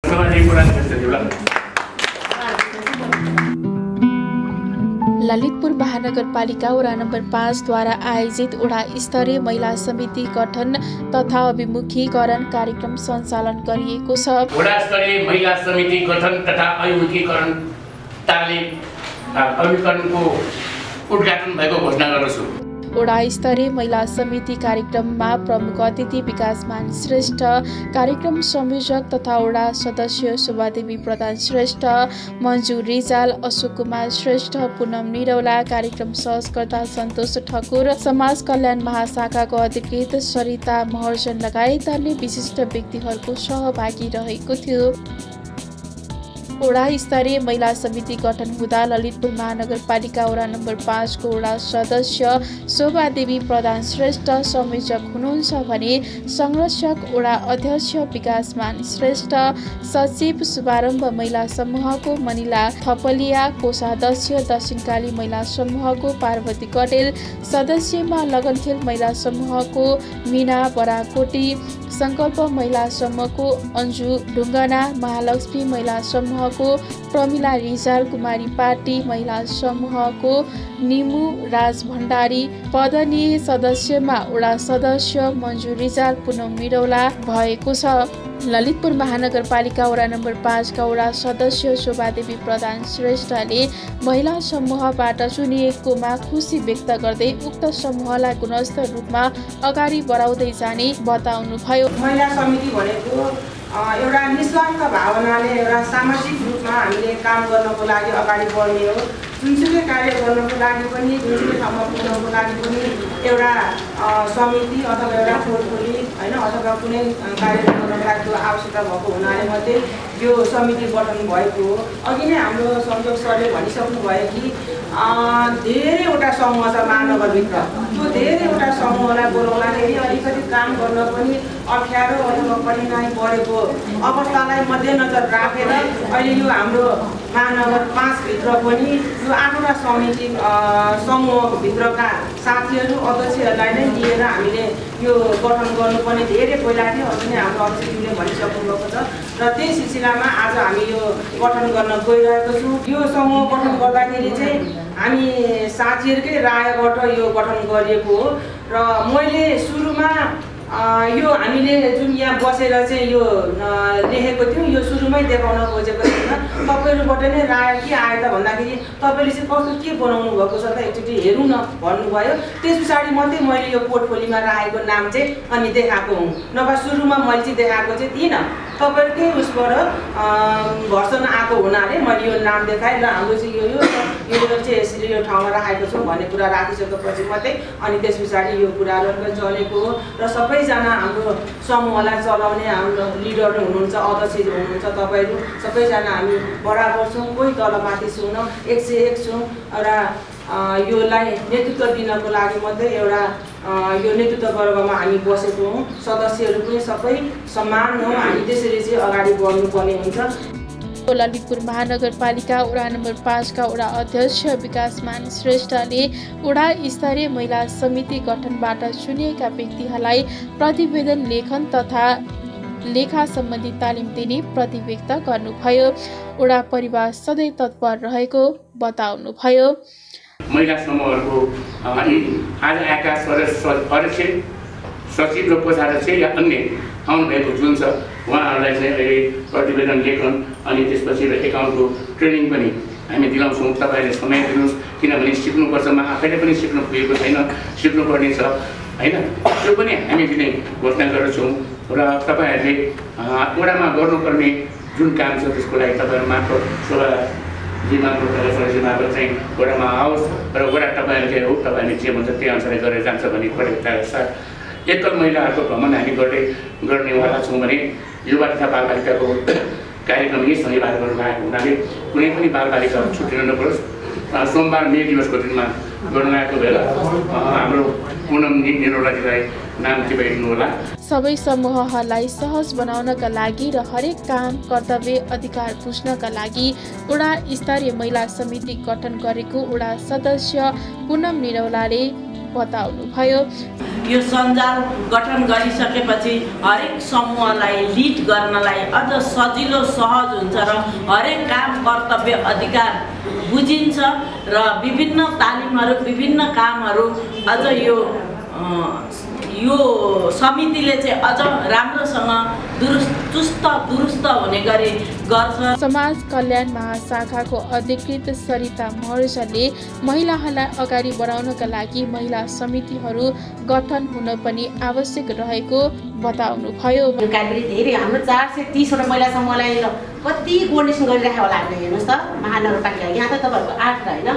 ललितपुर महानगरपालिका वडा नम्बर 5 द्वारा आयोजित वडा स्तरीय महिला समिति गठन तथा अभिमुखीकरण कार्यक्रम सञ्चालन गरिएको छ। वडा स्तरीय महिला समिति गठन तथा अभिमुखीकरण अभिमुखीकरणको उद्घाटन भएको घोषणा गर्दछु। वडा स्तरीय महिला समिति कार्यक्रममा प्रमुख अतिथि विकासमान श्रेष्ठ, कार्यक्रम संयोजक तथा वडा सदस्य शोभादेवी प्रधान श्रेष्ठ, मन्जु रिजाल, अशोक कुमार श्रेष्ठ, पूनम निरौला, कार्यक्रम सहकर्ता सन्तोष ठकुर, समाज कल्याण महाशाखाको अधिकृत सरिता महर्जन लगायत अन्य विशिष्ट व्यक्तिहरूको सहभागी रहेको थियो। वडा स्तरीय महिला समिति गठन हुँदा ललितपुर महानगरपालिका वडा नम्बर 5 को वडा सदस्य शोभादेवी प्रधान श्रेष्ठ संयोजक हुनुहुन्छ भने संरक्षक वडा अध्यक्ष विकासमान श्रेष्ठ, सचिव शुभारम्भ महिला समूहको मनिला थपलिया, कोषाध्यक्ष दक्षिणकाली महिला समूहको पार्वती कटेल, सदस्यमा लगनख महिला समूहको मीना बराकोटी, संकल्प महिला समूहको अन्जु ढुङ्गना, महालक्ष्मी महिला समूहको प्रमिला रिजाल, कुमारी पार्टी महिला समूहको निमु राज भण्डारी, पदनीय सदस्यमा वडा सदस्य मन्जु रिजाल, पूनम निरौला भएको छ। ललितपुर महानगरपालिका वडा नम्बर 5 का वडा सदस्य शोभादेवी प्रधान श्रेष्ठले महिला समूहबाट चुनिएकोमा खुसी व्यक्त गर्दै उक्त समूहलाई गुणस्तर रूपमा अगाडि बढाउँदै जाने बताउनुभयो। महिला समिति भनेको एउटा निस्वार्थ भावनाले एउटा सामाजिक रूपमा हामीले काम गर्नको लागि अगाडि बढ्ने हो। जुनसुकै कार्य गर्नको लागि पनि, जुनसुकै ठाउँमा पुग्नको लागि पनि एउटा समिति अथवा एउटा टोलटोली हैन अथवा कुनै कार्य गर्नको लागि त्यो आवश्यकता भएको हुनाले मात्रै यो समिति गठन भएको हो। अघि नै हाम्रो संयोजक सरले भनिसक्नु भयो कि धेरैवटा समूह छ महानगरभित्र। त्यो धेरैवटा समूहलाई बोलाउँदाखेरि अलिकति काम गर्न पनि अप्ठ्यारो अथवा कठिनाइ परेको अवस्थालाई मध्यनजर राखेर अहिले यो हाम्रो महानगर 5 भित्र पनि यो 8वटा समिति समूहभित्रका साथीहरू अध्यक्षहरूलाई नै लिएर हामीले यो गठन गर्नुपर्ने धेरै पहिला थियो। अघि नै हाम्रो अध्यक्षज्यूले भनिसक्नु भएको छ र त्यही सिलसिलामा आज हामी यो गठन गर्न गइरहेको छौँ। यो समूह गठन गर्दाखेरि चाहिँ हामी साथीहरूकै रायबाट यो गठन गरिएको हो र मैले सुरुमा यो हामीले जुन यहाँ बसेर चाहिँ यो लेखेको थियौँ यो सुरुमै देखाउन खोजेको थिएन। तपाईँहरूबाट नै राय के आयो त भन्दाखेरि तपाईँले चाहिँ कस्तो के बनाउनु भएको छ त एकचोटि हेरौँ न भन्नुभयो। त्यस पछाडि मात्रै मैले यो पोर्टफोलियोमा राखेको नाम चाहिँ अनि देखाएको हुँ, नभए सुरुमा मैले चाहिँ देखाएको चाहिँ थिइनँ। तपाईँहरूकै उसबाट भर्सन आएको हुनाले मैले यो नाम देखाएँ र हाम्रो चाहिँ यो चाहिँ यसरी यो ठाउँमा राखेको छौँ भन्ने कुरा राखिसकेपछि मात्रै अनि त्यस पछाडि यो कुराहरू चलेको हो र सबैजना हाम्रो समूहलाई चलाउने हाम्रो लिडर हुनुहुन्छ, अध्यक्ष हुनुहुन्छ, तपाईँहरू सबैजना हामी बराबर छौँ, कोही तलमाथि छौँ, 101 छौँ र योलाई नेतृत्व दिनको लागि मात्रै एउटा यो नेतृत्व वर्गमा हामी बसेको हौँ। सदस्यहरू पनि सबै समान हौँ, हामी त्यसरी चाहिँ अगाडि बढ्नुपर्ने हुन्छ। ललितपुर महानगरपालिका वडा नम्बर 5 का वडा अध्यक्ष विकासमान श्रेष्ठले वडा स्तरीय महिला समिति गठनबाट चुनिएका व्यक्तिहरूलाई प्रतिवेदन लेखन तथा लेखा सम्बन्धी तालिम दिने प्रतिव्यक्त गर्नुभयो। वडा परिवार सधैँ तत्पर रहेको बताउनुभयो। महिला समूहहरूको आज आएका अध्यक्ष, सचिव र कोषाध्यक्ष या अन्य आउनुभएको जुन छ उहाँहरूलाई चाहिँ अहिले प्रतिवेदन लेखन अनि त्यसपछि एकाउन्टको ट्रेनिङ पनि हामी दिलाउँछौँ। तपाईँहरूले समय दिनुहोस्, किनभने सिक्नुपर्छ, आफैले पनि सिक्नु पुगेको छैन, सिक्नुपर्ने छ हैन। त्यो पनि हामीले नै घोषणा गर्छौँ र तपाईँहरूले वडामा गर्नुपर्ने जुन काम छ त्यसको लागि तपाईँहरू मार्फत सभाजी मार्फत सदस्य मार्फत चाहिँ वडामा आओस् र वडा तपाईँहरूले हो तपाईँहरूले जे भन्छ त्यही अनुसार गरेर जान्छ भन्ने प्रतिबद्धताका साथ एकल महिलाहरूको भ्रमण हामी गर्नेवाला छौँ भने युवा तथा बालबालिकाको कार्यक्रम यही शनिबार गर्नु लागेको हुनाले कुनै पनि बालबालिका छुट्टिन नपरोस्। सोमबार मे दिवसको दिनमा गर्नु लागेको बेला हाम्रो पूनम निरौलाजीलाई नाम टिपाइदिनु होला। सबै समूहहरूलाई सहज बनाउनका लागि र हरेक काम कर्तव्य अधिकार बुझ्नका लागि वडा स्तरीय महिला समिति गठन गरेको वडा सदस्य पूनम निरौलाले बताउनुभयो। यो सञ्जाल गठन गरिसकेपछि हरेक समूहलाई लिड गर्नलाई अझ सजिलो सहज हुन्छ र हरेक काम कर्तव्य अधिकार बुझिन्छ र विभिन्न तालिमहरू विभिन्न कामहरू अझ यो समितिले चाहिँ अझ राम्रोसँग चुस्त दुरुस्त हुने गरी गर्छ। समाज कल्याण महाशाखाको अधिकृत सरिता महर्जले महिलाहरूलाई अगाडि बढाउनका लागि महिला समितिहरू गठन हुन पनि आवश्यक रहेको बताउनुभयो। यो कार्यक्रम धेरै हाम्रो 430 वटा महिला समूहलाई कति कोर्डिनेसन गरिराखेको होला हामीले हेर्नुहोस् त महानगरपालिका यहाँ त तपाईँहरूको 8 होइन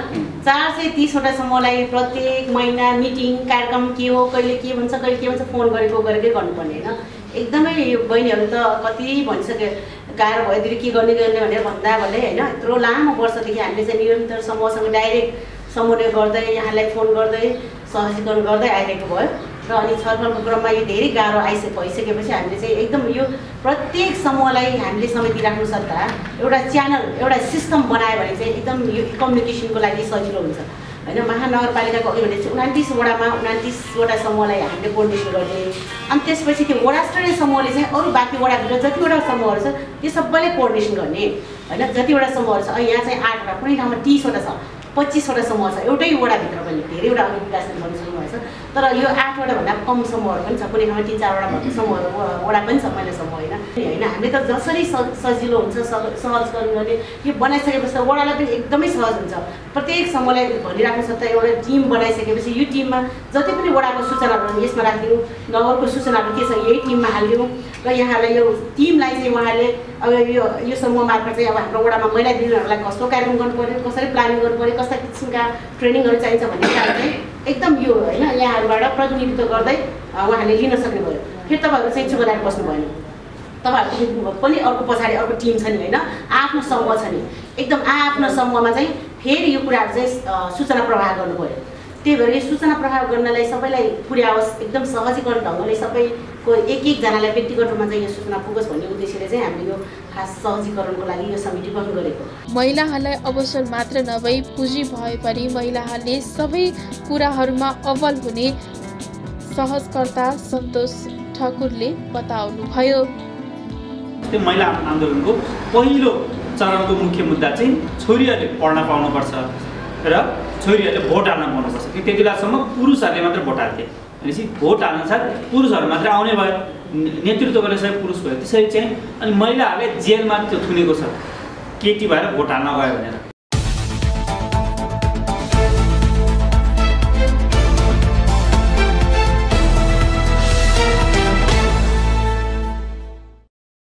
430 वटा समूहलाई प्रत्येक महिना मिटिङ कार्यक्रम के हो कहिले के भन्छ कहिले के भन्छ फोन गरेकै गर्नुपर्ने होइन। एकदमै यो बहिनीहरू त कति भनिसके गाह्रो भइदिएर के गर्ने भनेर भन्दा भन्दै होइन यत्रो लामो वर्षदेखि हामीले चाहिँ निरन्तर समूहसँग डाइरेक्ट समन्वय गर्दै यहाँलाई फोन गर्दै सहजीकरण गर्दै आइरहेको भयो र अनि छलफलको क्रममा यो धेरै गाह्रो भइसकेपछि हामीले चाहिँ एकदम यो प्रत्येक समूहलाई हामीले समिति राख्नु सट्टा एउटा च्यानल एउटा सिस्टम बनायो भने चाहिँ एकदम यो कम्युनिकेसनको लागि सजिलो हुन्छ होइन। महानगरपालिकाको अघि भने 29 वडामा 29 वटा समूहलाई हामीले कोर्डिनेसन गर्ने अनि त्यसपछि त्यो वडा स्तरीय समूहले चाहिँ अरू बाँकी वडाभित्र जतिवटा समूहहरू छ त्यो सबैले कोर्डिनेसन गर्ने होइन। जतिवटा समूहहरू छ यहाँ चाहिँ 8 वटा कुनै ठाउँमा 30 वटा छ 25 वटा समूह छ एउटै वडाभित्र पनि धेरैवटा अघि विकास गरिसक्नु भएको छ तर यो 8 वटा भन्दा कम समूहहरू पनि छ कुनै ठाउँमा 3-4 वटा भएको समूहहरू वडा पनि छ महिला समूह होइन। हामीले त जसरी सजिलो हुन्छ सहजीकरण गर्ने यो बनाइसकेपछि त वडालाई पनि एकदमै सहज हुन्छ। प्रत्येक समूहलाई भनिराख्नु सट्टा एउटा टिम बनाइसकेपछि यो टिममा जति पनि वडाको सूचनाहरू यसमा राखिदिनु नगरको सूचनाहरू के छ यही टिममा हालिदिनु र यहाँलाई यो टिमलाई चाहिँ उहाँले अब यो समूह मार्फत चाहिँ अब हाम्रो वडामा महिला दिदीहरूलाई कस्तो कार्यक्रम गर्नु पर्यो कसरी प्लानिङ गर्नु पर्यो कस्ता किसिमका ट्रेनिङहरू चाहिन्छ भन्ने कुरा चाहिँ एकदम यो होइन यहाँहरूबाट प्रतिनिधित्व गर्दै उहाँले लिन सक्ने भयो। फेरि तपाईँहरू चाहिँ चुप लगाएर बस्नु भएन तपाईँहरूको पनि अर्को पछाडि अर्को टिम छ नि होइन आफ्नो समूह छ नि एकदम आफ्नो समूहमा चाहिँ फेरि यो कुराहरू चाहिँ सूचना प्रवाह गर्नु पर्यो। त्यही भएर यो सूचना प्रवाह गर्नलाई सबैलाई पुर्याओस् एकदम सहजीकरण ढङ्गले सबैको एकजनालाई व्यक्तिगत रूपमा चाहिँ यो सूचना पुगोस् भन्ने उद्देश्यले चाहिँ हामीले यो खास सहजीकरणको लागि यो समिति गठन गरेको। महिलाहरूलाई अवसर मात्र नभई पुँजी भए पनि महिलाहरूले सबै कुराहरूमा अव्वल हुने सहजकर्ता सन्तोष ठाकुरले बताउनुभयो। त्यो महिला आन्दोलनको पहिलो चरणको मुख्य मुद्दा चाहिँ छोरीहरूले पढ्न पाउनुपर्छ र छोरीहरूले भोट हाल्न पाउनुपर्छ। त्यति बेलासम्म पुरुषहरूले मात्र भोट हाल्थे भनेपछि भोट हाल्न साथ पुरुषहरू मात्र आउने भयो नेतृत्व गर्ने सबै पुरुष भयो। त्यसरी चाहिँ अनि महिलाहरूले जेलमा त्यो थुनेको छ केटी भएर भोट हाल्न गयो भनेर